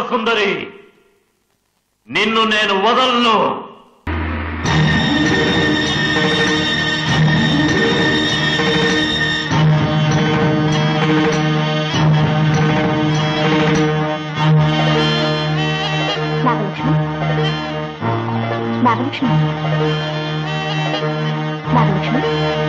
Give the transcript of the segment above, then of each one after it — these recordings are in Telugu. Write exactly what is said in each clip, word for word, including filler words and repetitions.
సుందరి, నిన్ను నేను వదలను. నాగలక్ష్మి, నాగలక్ష్మి, నాగలక్ష్మి,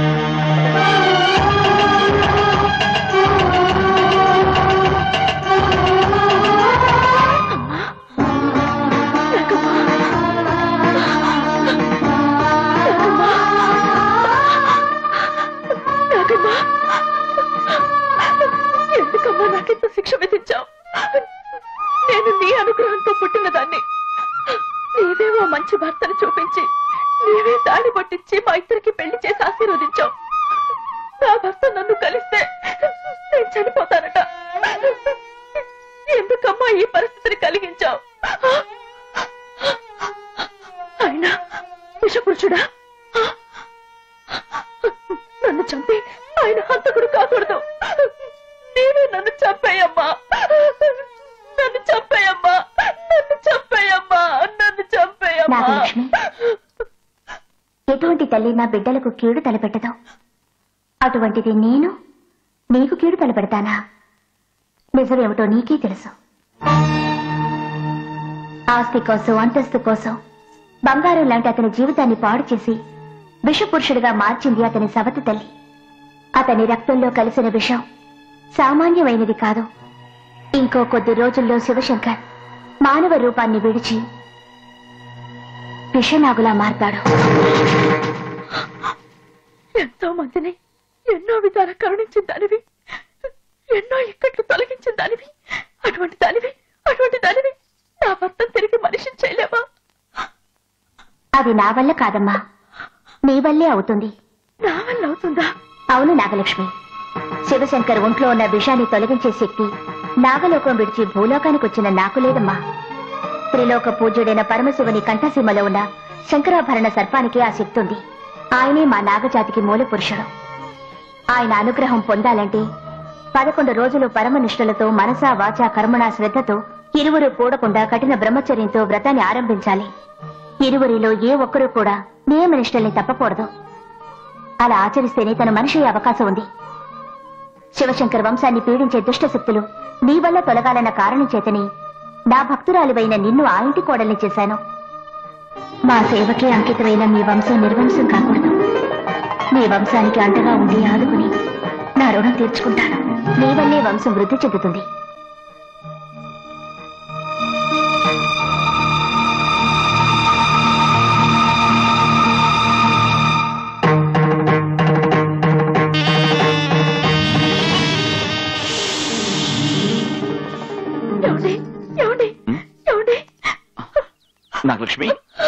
ఎందుకమ్మా నాకెంత శిక్ష విధించావు? నేను నీ అనుగ్రహంతో పుట్టిన దాన్ని. నీవేవో మంచి భర్తను చూపించి నీవే దాడి పట్టించి మా ఇద్దరికి పెళ్లి చేసి ఆశీర్వదించావు. నా భర్త నన్ను కలిస్తే నేను చనిపోతానట. ఎందుకమ్మా ఈ పరిస్థితిని కలిగించావు? అయినా విషపురుషుడా, నన్ను చంపి ఆయన హంతకుడు కాకూడదు. నీవే నన్ను చంపేయమ్మా, నన్ను చంపేయమ్మా, నన్ను చంపేయమ్మా, నన్ను చంపేయమ్మా. నాగలక్ష్మి, ఎటువంటి తల్లి నా బిడ్డలకు కీడు తలపెట్టదు. అటువంటిది నేను నీకు కీడు తలపెడతానా? నిజమేమిటో నీకే తెలుసు. ఆస్తి కోసం, అంతస్తు కోసం బంగారం లాంటి అతని జీవితాన్ని పాడు చేసి విషపురుషుడిగా మార్చింది అతని సవతి తల్లి. అతని రక్తంలో కలిసిన విషం సామాన్యమైనది కాదు. ఇంకో కొద్ది రోజుల్లో శివశంకర్ మానవ రూపాన్ని విడిచి విషనాగులా మారతాడు. ఎంతో మందిని ఎన్నో విధాల కరుణించిన దానివి, ఎన్నో ఇక్కట్లు తొలగించిన దానివి, అటువంటి దానివి అటువంటి దానివి నా భర్తను తిరిగి మనిషిని చేయలేవా? అది నా వల్ల కాదమ్మా, నీ వల్లే అవుతుంది. నా వల్ల అవుతుందా? అవును నాగలక్ష్మి, శివశంకర్ ఒంట్లో ఉన్న విషాన్ని తొలగించే శక్తి నాగలోకం విడిచి భూలోకానికి వచ్చిన నాకు లేదమ్మా. త్రిలోక పూజ్యుడైన పరమశివుని కంఠసీమలో ఉన్న శంకరాభరణ సర్పానికి ఆ శక్తి ఉంది. ఆయనే మా నాగజాతికి మూల పురుషుడు. ఆయన అనుగ్రహం పొందాలంటే పదకొండు రోజులు పరమనిష్టలతో మనసా వాచా కర్మణ శ్రద్ధతో ఇరువురు కూడకుండా కఠిన బ్రహ్మచర్యంతో వ్రతాన్ని ఆరంభించాలి. ఇరువురిలో ఏ ఒక్కరూ కూడా నియమనిష్టల్ని తప్పకూడదు. అలా ఆచరిస్తేనే తన మనిషి అవకాశం ఉంది. శివశంకర్ వంశాన్ని పీడించే దుష్ట శక్తులు నీ వల్ల తొలగాలన్న కారణం చేతని నా భక్తురాలివైన నిన్ను ఆ ఇంటి కోడల్ని చేశాను. మా సేవకే అంకితమైన మీ వంశం నిర్వంశం కాకూడదు. మీ వంశానికి అండగా ఉండి ఆదుకుని నా రుణం తీర్చుకుంటాను. నీ వల్లే వంశం వృద్ధి చెందుతుంది. నాగలక్ష్మి,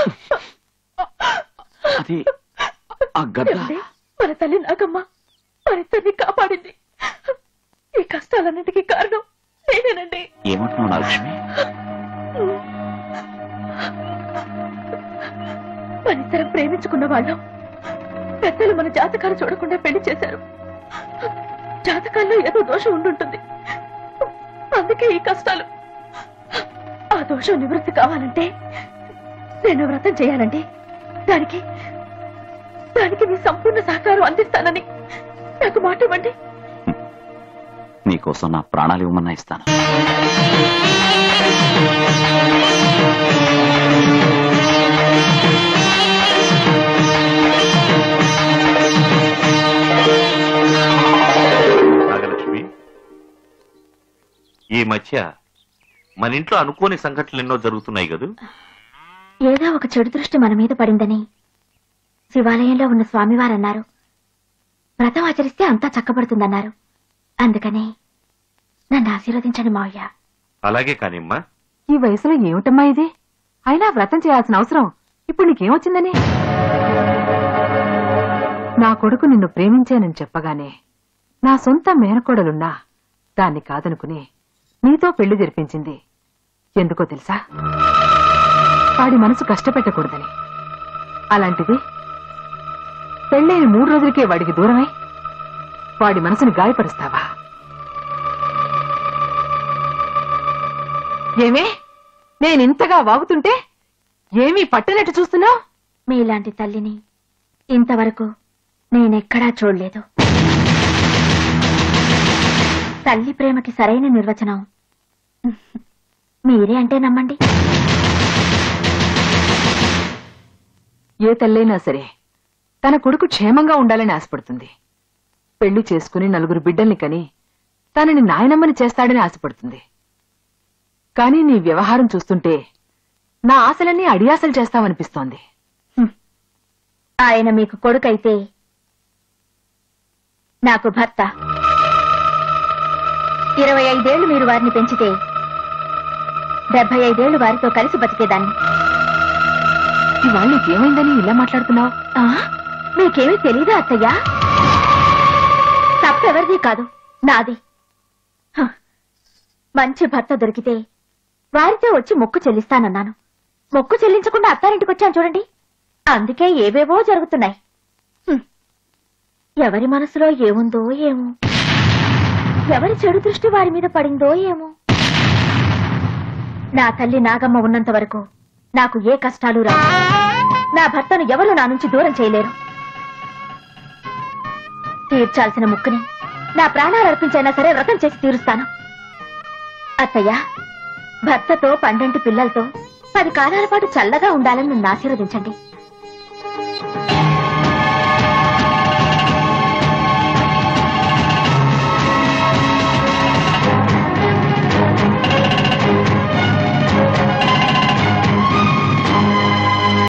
అది ఆ గద్ద మన తల్లి నాగమ్మ మరిద్దరిని కాపాడింది. ఈ కష్టాలన్నింటికీ కారణం నేనేనండి. ఏమంటున్నావు నాగలక్ష్మి? మనిద్దరం ప్రేమించుకున్న వాళ్ళం పెద్దలు మన జాతకాలు చూడకుండా పెళ్లి చేశారు. జాతకాల్లో ఏదో దోషం ఉండుంటుంది, అందుకే ఈ కష్టాలు. ఆ దోషం నివృత్తి కావాలంటే నేను వ్రతం చేయాలండి. దానికి దానికి మీ సంపూర్ణ సహకారం అందిస్తానని నాకు మాట ఇవ్వండి. నీకోసం నా ప్రాణాలు ఇవ్వమన్నా ఇస్తాను. నాగలక్ష్మి, ఈ మధ్య మన ఇంట్లో అనుకోని సంఘటనలు ఎన్నో జరుగుతున్నాయి కదూ? ఏదో ఒక చెడు దృష్టి మన మీద పడిందని శివాలయంలో ఉన్న స్వామివారు అన్నారు. వ్రతం ఆచరిస్తే అంతా చక్కబడుతుందన్నారు. అందుకనే నన్ను ఆశీర్వదించండి మావయ్య. అలాగే కానిమ్మా. ఈ వయసులో ఏమిటమ్మా ఇది? అయినా వ్రతం చేయాల్సిన అవసరం ఇప్పుడు నీకేమొచ్చిందని? నా కొడుకు నిన్ను ప్రేమించానని చెప్పగానే నా సొంత మేనకోడలున్నా దాన్ని కాదనుకుని నీతో పెళ్లి జరిపించింది. ఎందుకో తెలుసా? వాడి మనసు కష్టపెట్టకూడదని. అలాంటిది పెళ్ళైన మూడు రోజులకే వాడికి దూరమై వాడి మనసుని గాయపరుస్తావా? ఏమే నేనింతగా వాగుతుంటే ఏమీ పట్టనట్టు చూస్తున్నావు? మీలాంటి తల్లిని ఇంతవరకు నేనెక్కడా చూడలేదు. తల్లి ప్రేమకి సరైన నిర్వచనం మీరే అంటే నమ్మండి. ఏ తల్లైనా సరే తన కొడుకు క్షేమంగా ఉండాలని ఆశపడుతుంది. పెళ్లి చేసుకుని నలుగురు బిడ్డల్ని కని తనని నాయనమ్మని చేస్తాడని ఆశపడుతుంది. కానీ నీ వ్యవహారం చూస్తుంటే నా ఆశలన్నీ అడియాసలు చేస్తావనిపిస్తోంది. ఆయన మీకు కొడుకైతే నాకు భర్త. ఇరవై ఐదేళ్లు మీరు వారిని పెంచితే డెబ్బై ఐదేళ్లు వారితో కలిసి బతికేదాన్ని. ఇవాళ నీకేమైందని ఇలా మాట్లాడుతున్నావు? మీకేమీ తెలీదా అత్తయ్యా? తప్పెవరిది కాదు, నాది. హ, మంచి భర్త దొరికితే వారితో వచ్చి మొక్కు చెల్లిస్తానన్నాను. మొక్కు చెల్లించకుండా అత్తారింటికి వచ్చాను చూడండి. అందుకే ఏవేవో జరుగుతున్నాయి. హ్మ్. ఎవరి మనసులో ఏముందో ఏమో, ఎవరి చెడు దృష్టి వారి మీద పడిందో ఏమో. నా తల్లి నాగమ్మ ఉన్నంత వరకు నాకు ఏ కష్టాలు రావు. నా భర్తను ఎవరు నా నుంచి దూరం చేయలేరు. తీర్చాల్సిన ముక్కుని నా ప్రాణాలు అర్పించైనా సరే వ్రతం చేసి తీరుస్తాను. అత్తయ్య, భర్తతో పండంటి పిల్లలతో పది కాలాల పాటు చల్లగా ఉండాలని నన్ను ఆశీర్వదించండి.